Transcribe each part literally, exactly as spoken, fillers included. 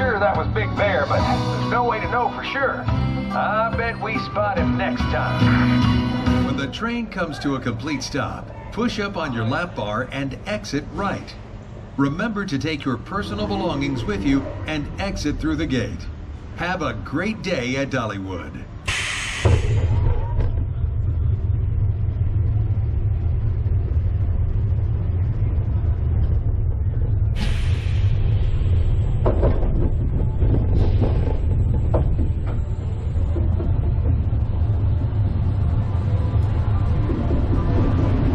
sure that was Big Bear, but there's no way to know for sure. I bet we spot him next time. When the train comes to a complete stop, push up on your lap bar and exit right. Remember to take your personal belongings with you and exit through the gate. Have a great day at Dollywood.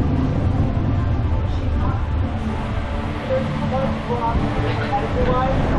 Everyone.